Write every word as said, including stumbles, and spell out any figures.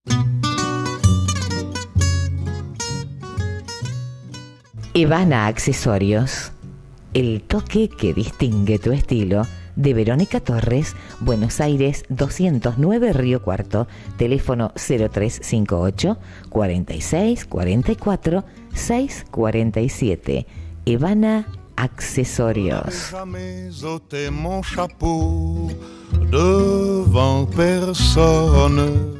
Evana Accesorios, el toque que distingue tu estilo, de Verónica Torres, Buenos Aires doscientos nueve Río Cuarto, teléfono cero tres cinco ocho, cuarenta y seis, cuarenta y cuatro, seiscientos cuarenta y siete. Evana Accesorios. Jamais ôté mon chapeau devant personne.